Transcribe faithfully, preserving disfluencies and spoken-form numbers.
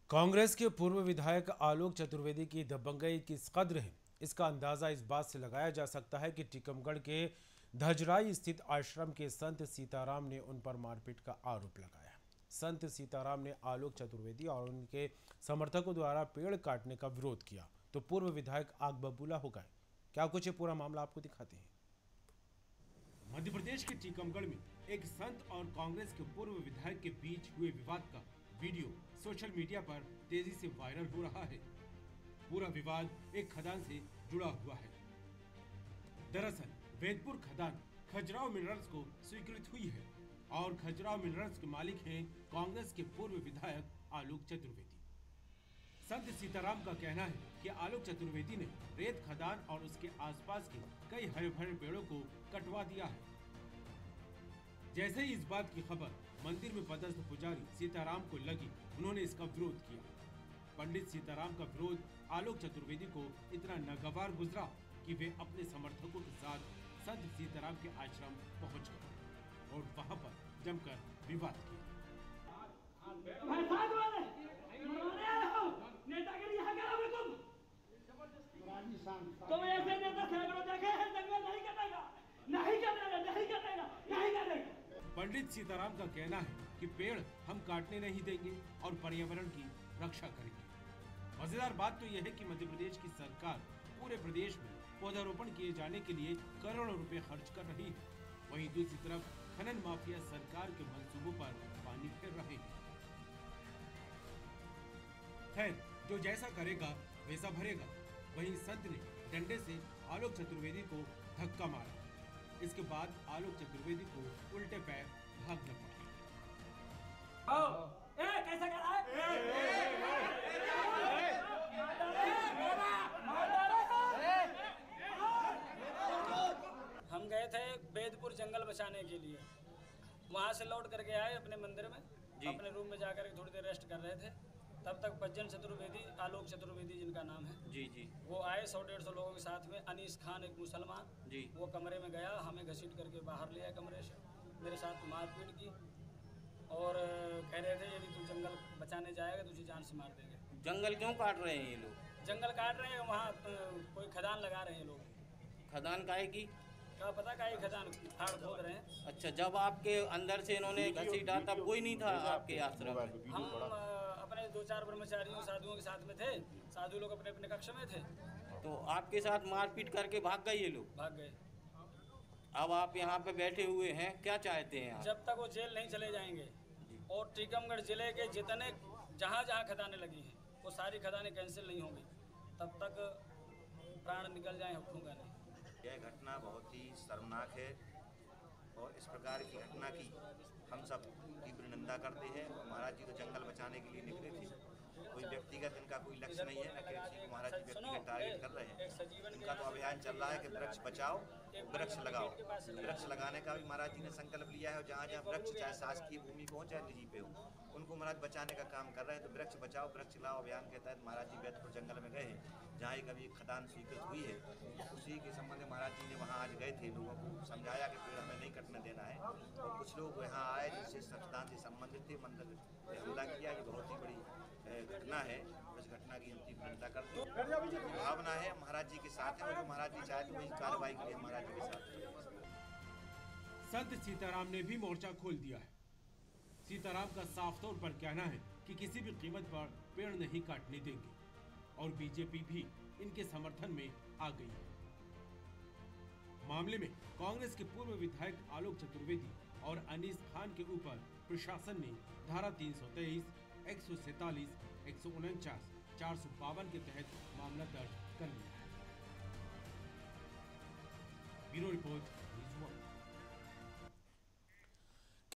कांग्रेस के पूर्व विधायक आलोक चतुर्वेदी की दबंगई किस कद्र है, इसका अंदाजा इस बात से लगाया जा सकता है कि टीकमगढ़ के धजराई स्थित आश्रम के संत सीताराम ने उन पर मारपीट का आरोप लगाया। संत सीताराम ने आलोक चतुर्वेदी और उनके समर्थकों द्वारा पेड़ काटने का विरोध किया तो पूर्व विधायक आग बबूला हो गए। क्या कुछ ये पूरा मामला आपको दिखाते हैं। मध्य प्रदेश के टीकमगढ़ में एक संत और कांग्रेस के पूर्व विधायक के बीच हुए विवाद का वीडियो सोशल मीडिया पर तेजी से वायरल हो रहा है। पूरा विवाद एक खदान से जुड़ा हुआ है। दरअसल वेदपुर खदान खजुराहो मिनरल्स को स्वीकृत हुई है और खजुराहो मिनरल्स के मालिक हैं कांग्रेस के पूर्व विधायक आलोक चतुर्वेदी। संत सीताराम का कहना है कि आलोक चतुर्वेदी ने रेत खदान और उसके आसपास के कई हरे भरे पेड़ों को कटवा दिया है। जैसे ही इस बात की खबर मंदिर में पदस्थ पुजारी सीताराम को लगी, उन्होंने इसका विरोध किया। पंडित सीताराम का विरोध आलोक चतुर्वेदी को इतना नागवार गुजरा कि वे अपने समर्थकों के साथ संत सीताराम के आश्रम पहुंच गए और वहां पर जमकर विवाद किया। तुम ऐसे नेता सैकड़ों देखे हैं, दंगल नहीं करेगा, नहीं करेगा, नहीं करेगा, नहीं करेगा। पंडित सीताराम का कहना है कि पेड़ हम काटने नहीं देंगे और पर्यावरण की रक्षा करेंगे। मजेदार बात तो यह है कि मध्य प्रदेश की सरकार पूरे प्रदेश में पौधारोपण किए जाने के लिए करोड़ों रुपए खर्च कर रही है। वहीं दूसरी तरफ खनन माफिया सरकार के मंसूबों पर पानी फेर रहे हैं। खैर, जो जैसा करेगा वैसा भरेगा। वहीं संत ने डंडे से आलोक चतुर्वेदी को धक्का मारा। इसके बाद आलोक चतुर्वेदी को उल्टे पैर भागना पड़ा। ए, कैसा कर रहा है? हम गए थे वेदपुर जंगल बचाने के लिए, वहाँ से लौट करके आए अपने मंदिर में, अपने रूम में जाकर थोड़ी देर रेस्ट कर रहे थे। तब तक बज्जन चतुर्वेदी, आलोक चतुर्वेदी जिनका नाम है जी जी वो आए सौ डेढ़ सौ लोगों के साथ में। अनीस खान एक मुसलमान जी वो कमरे में गया, हमें घसीट करके बाहर ले आया कमरे से, मेरे साथ मारपीट की और कह रहे थे यदि तू जंगल बचाने जाएगा तुझे जान से मार देंगे। जंगल क्यों काट रहे हैं ये लोग? जंगल काट रहे हैं, वहाँ कोई खदान लगा रहे हैं लोग। खदान काहे की? क्या पता का खदान फाड़ खोद रहे हैं। अच्छा, जब आपके अंदर से इन्होंने घसीटा तब कोई नहीं था आपके आश्रम में? हम अपने दो चार ब्रह्मचारियों साधुओं के साथ में थे, साधु लोग अपने अपने कक्ष में थे। तो आपके साथ मारपीट करके भाग गए ये लोग? भाग गए। अब आप यहाँ पे बैठे हुए हैं, क्या चाहते हैं आप? जब तक वो जेल नहीं चले जाएंगे और टीकमगढ़ जिले के जितने जहाँ जहाँ खदानें लगी हैं वो सारी खदानें कैंसिल नहीं होंगी, तब तक प्राण निकल जाए हुक्का नहीं। यह घटना बहुत ही शर्मनाक है और इस प्रकार की घटना की हम सब तीव्र निंदा करते हैं। महाराज जी तो जंगल बचाने के लिए निकले थे, कोई व्यक्तिगत इनका कोई लक्ष्य नहीं है, न कि महाराज जी व्यक्तिगत टारगेट कर रहे हैं। इनका तो अभियान चल रहा है कि वृक्ष बचाओ वृक्ष लगाओ। वृक्ष लगाने का भी महाराज जी ने संकल्प लिया है और जहाँ जहाँ वृक्ष चाहे शासकीय भूमि पे हो चाहे निजी पे हो उनको महाराज बचाने का काम कर रहे हैं। तो वृक्ष बचाओ वृक्ष लाओ अभियान के तहत महाराज जी वेदपुर जंगल में गए हैं, जहाँ एक अभी खदान स्वीकृत हुई है। उसी के संबंध में महाराज जी ने वहाँ आज गए थे, लोगों को समझाया कि पेड़ हमें नहीं कटने देना है। और कुछ लोग यहाँ आए जिससे खदान से संबंधित थे, मंदिर पे हमला किया। ये बहुत ही बड़ी घटना है, उस घटना की हम तीव्र निंदा करते हैं। भावना है महाराज जी के साथ है, जो महाराज जी चाहे तो वही कार्रवाई के लिए महाराज जी के साथ है। संत सीताराम ने भी मोर्चा खोल दिया है। सीताराम का साफ तौर पर कहना है कि किसी भी कीमत पर पेड़ नहीं काटने देंगे और बीजेपी भी इनके समर्थन में आ गई है। मामले में कांग्रेस के पूर्व विधायक आलोक चतुर्वेदी और अनीस खान के ऊपर प्रशासन ने धारा तीन सौ तेईस, एक सौ सैतालीस, एक सौ उनचास, चार सौ बावन के तहत मामला दर्ज कर लिया है। Bureau report.